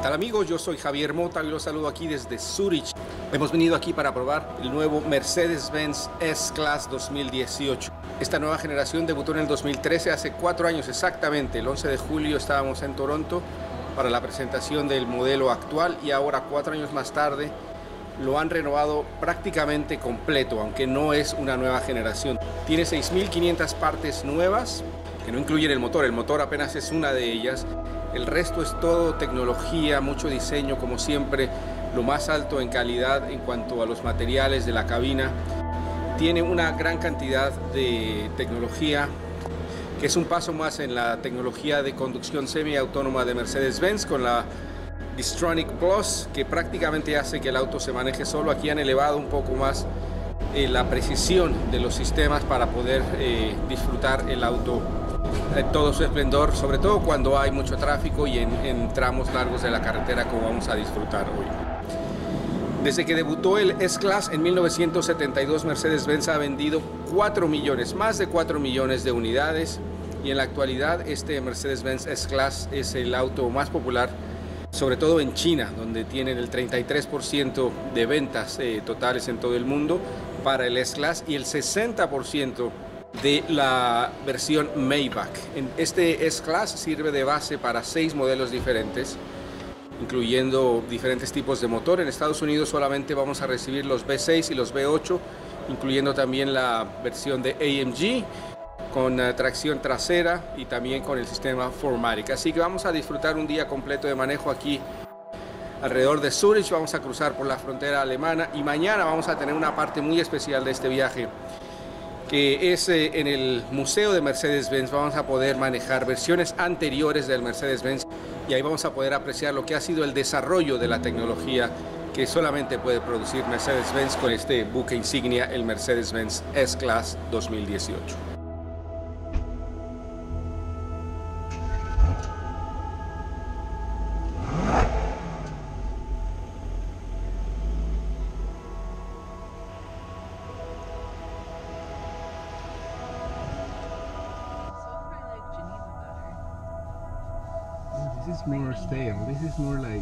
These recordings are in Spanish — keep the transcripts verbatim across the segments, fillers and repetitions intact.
tal amigos? Yo soy Javier Mota y los saludo aquí desde Zurich. Hemos venido aquí para probar el nuevo Mercedes-Benz S-Class dos mil dieciocho. Esta nueva generación debutó en el dos mil trece, hace cuatro años exactamente. El once de julio estábamos en Toronto para la presentación del modelo actual y ahora, cuatro años más tarde, lo han renovado prácticamente completo, aunque no es una nueva generación. Tiene seis mil quinientas partes nuevas, que no incluyen el motor. El motor apenas es una de ellas. El resto es todo tecnología, mucho diseño, como siempre, lo más alto en calidad en cuanto a los materiales de la cabina. Tiene una gran cantidad de tecnología, que es un paso más en la tecnología de conducción semiautónoma de Mercedes-Benz con la Distronic Plus, que prácticamente hace que el auto se maneje solo. Aquí han elevado un poco más eh, la precisión de los sistemas para poder eh, disfrutar el auto en todo su esplendor, sobre todo cuando hay mucho tráfico y en, en tramos largos de la carretera, como vamos a disfrutar hoy. Desde que debutó el S-Class en mil novecientos setenta y dos, Mercedes-Benz ha vendido cuatro millones, más de cuatro millones de unidades, y en la actualidad este Mercedes-Benz S-Class es el auto más popular, sobre todo en China, donde tienen el treinta y tres por ciento de ventas eh, totales en todo el mundo para el S-Class y el sesenta por ciento de la versión Maybach. Este S-Class sirve de base para seis modelos diferentes, incluyendo diferentes tipos de motor. En Estados Unidos solamente vamos a recibir los V seis y los V ocho, incluyendo también la versión de A M G con uh, tracción trasera y también con el sistema cuatro matic. Así que vamos a disfrutar un día completo de manejo aquí alrededor de Zurich. Vamos a cruzar por la frontera alemana y mañana vamos a tener una parte muy especial de este viaje, que es eh, en el Museo de Mercedes-Benz. Vamos a poder manejar versiones anteriores del Mercedes-Benz y ahí vamos a poder apreciar lo que ha sido el desarrollo de la tecnología que solamente puede producir Mercedes-Benz con este buque insignia, el Mercedes-Benz S-Class dos mil dieciocho. This is more stale. This is more like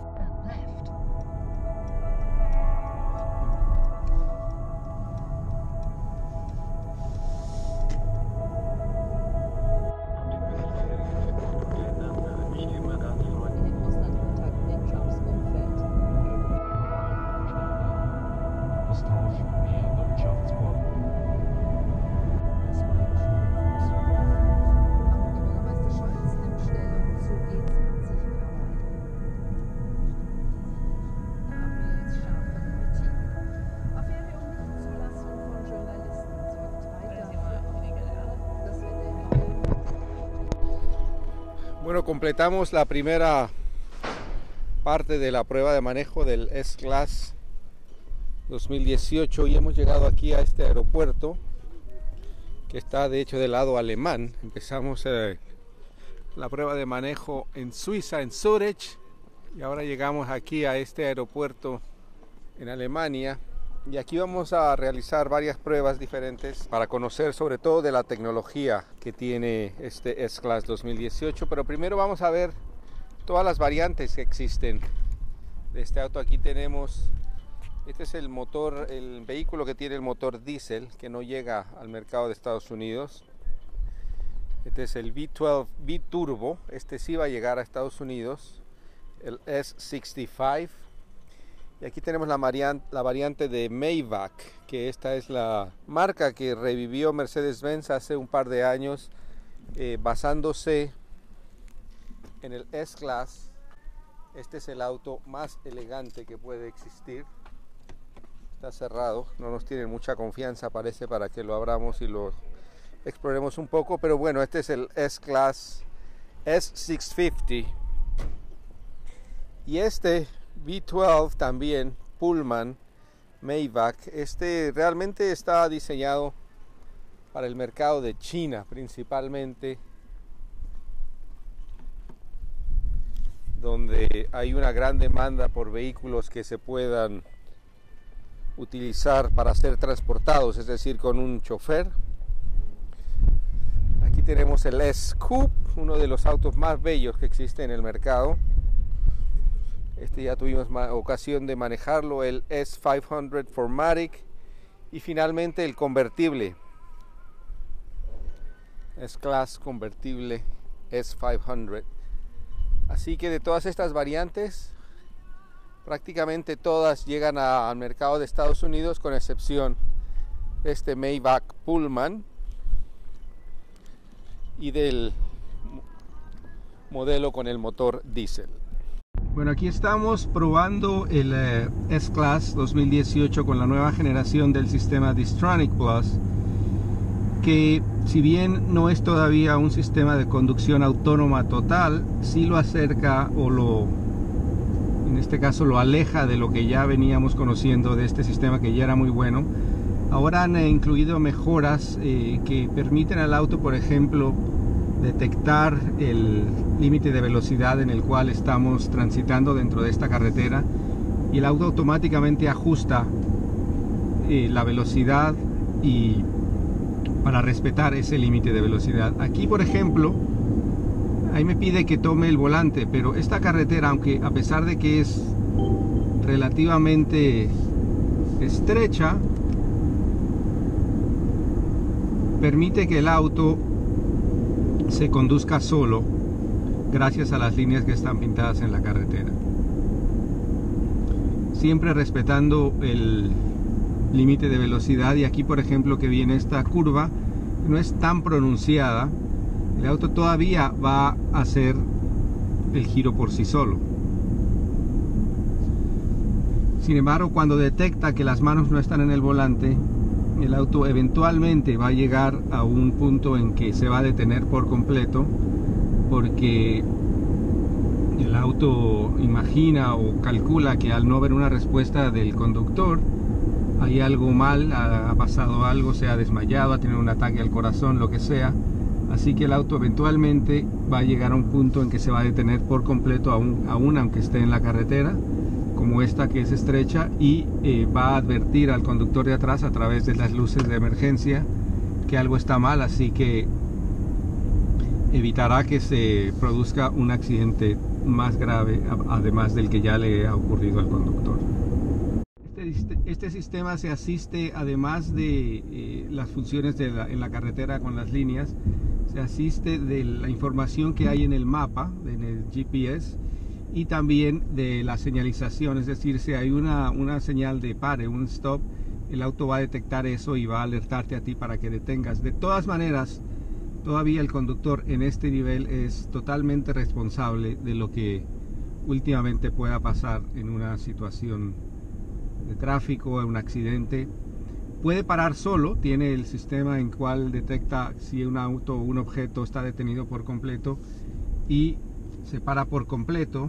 Bueno, completamos la primera parte de la prueba de manejo del S-Class dos mil dieciocho y hemos llegado aquí a este aeropuerto que está de hecho del lado alemán. Empezamos eh, la prueba de manejo en Suiza, en Zurich, y ahora llegamos aquí a este aeropuerto en Alemania. Y aquí vamos a realizar varias pruebas diferentes para conocer sobre todo de la tecnología que tiene este S-Class dos mil dieciocho. Pero primero vamos a ver todas las variantes que existen de este auto. Aquí tenemos, este es el motor, el vehículo que tiene el motor diésel, que no llega al mercado de Estados Unidos. Este es el V doce B-Turbo, este sí va a llegar a Estados Unidos, el S sesenta y cinco. Y aquí tenemos la variante, la variante de Maybach, que esta es la marca que revivió Mercedes-Benz hace un par de años, eh, basándose en el S-Class. Este es el auto más elegante que puede existir. Está cerrado, no nos tienen mucha confianza, parece, para que lo abramos y lo exploremos un poco. Pero bueno, este es el S-Class S seiscientos cincuenta. Y este V doce también, Pullman Maybach, este realmente está diseñado para el mercado de China principalmente, donde hay una gran demanda por vehículos que se puedan utilizar para ser transportados, es decir, con un chofer. Aquí tenemos el S-Coupe, uno de los autos más bellos que existe en el mercado. Este ya tuvimos ocasión de manejarlo, el S quinientos cuatro matic. Y finalmente el convertible, S-Class convertible S quinientos. Así que de todas estas variantes, prácticamente todas llegan a, al mercado de Estados Unidos, con excepción de este Maybach Pullman y del modelo con el motor diésel. Bueno, aquí estamos probando el eh, S-Class dos mil dieciocho con la nueva generación del sistema Distronic Plus, que si bien no es todavía un sistema de conducción autónoma total, sí lo acerca o lo, en este caso lo aleja de lo que ya veníamos conociendo de este sistema, que ya era muy bueno. Ahora han eh, incluido mejoras eh, que permiten al auto, por ejemplo, detectar el límite de velocidad en el cual estamos transitando dentro de esta carretera, y el auto automáticamente ajusta eh, la velocidad y para respetar ese límite de velocidad. Aquí, por ejemplo, ahí me pide que tome el volante, pero esta carretera, aunque a pesar de que es relativamente estrecha, permite que el auto se conduzca solo gracias a las líneas que están pintadas en la carretera, siempre respetando el límite de velocidad. Y aquí, por ejemplo, que viene esta curva, no es tan pronunciada, el auto todavía va a hacer el giro por sí solo. Sin embargo, cuando detecta que las manos no están en el volante, el auto eventualmente va a llegar a un punto en que se va a detener por completo, porque el auto imagina o calcula que al no haber una respuesta del conductor, hay algo mal, ha pasado algo, se ha desmayado, ha tenido un ataque al corazón, lo que sea. Así que el auto eventualmente va a llegar a un punto en que se va a detener por completo, aún, aún aunque esté en la carretera como esta, que es estrecha, y eh, va a advertir al conductor de atrás a través de las luces de emergencia que algo está mal, así que evitará que se produzca un accidente más grave, además del que ya le ha ocurrido al conductor. Este, este sistema se asiste, además de eh, las funciones de la, en la carretera con las líneas, se asiste de la información que hay en el mapa, en el G P S, y también de la señalización. Es decir, si hay una, una señal de pare, un stop, el auto va a detectar eso y va a alertarte a ti para que detengas. De todas maneras, todavía el conductor en este nivel es totalmente responsable de lo que últimamente pueda pasar en una situación de tráfico, en un accidente. Puede parar solo, tiene el sistema en cual detecta si un auto o un objeto está detenido por completo y se para por completo,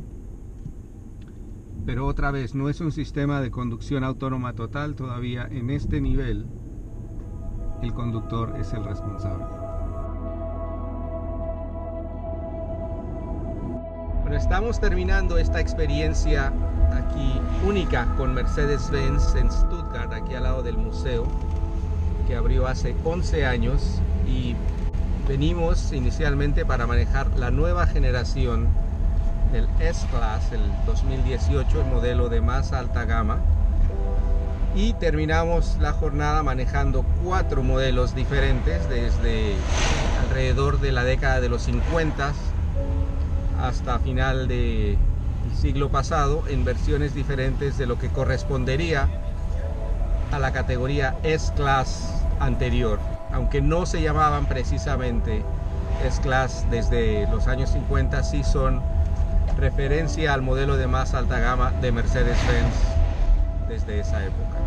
pero otra vez no es un sistema de conducción autónoma total. Todavía en este nivel el conductor es el responsable. Bueno, estamos terminando esta experiencia aquí única con Mercedes-Benz en Stuttgart, aquí al lado del museo, que abrió hace once años, y venimos inicialmente para manejar la nueva generación del S-Class, el dos mil dieciocho, el modelo de más alta gama, y terminamos la jornada manejando cuatro modelos diferentes, desde alrededor de la década de los cincuenta hasta final del siglo pasado, en versiones diferentes de lo que correspondería a la categoría S-Class anterior, aunque no se llamaban precisamente S-Class desde los años cincuenta, sí son referencia al modelo de más alta gama de Mercedes-Benz desde esa época.